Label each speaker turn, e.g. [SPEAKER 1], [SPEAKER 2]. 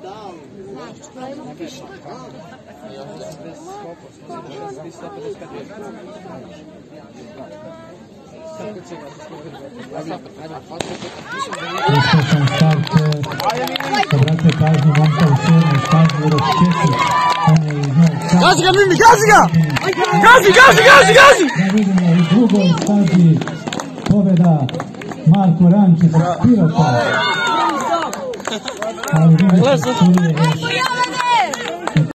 [SPEAKER 1] Obrate pažnju momka u 7. startu broj 4.
[SPEAKER 2] Gazi ga, Mimi, gazi ga! Gazi!
[SPEAKER 1] Da vidimo u drugoj stazi pobjeda Marko Rančić od Pirota. Ali vidite,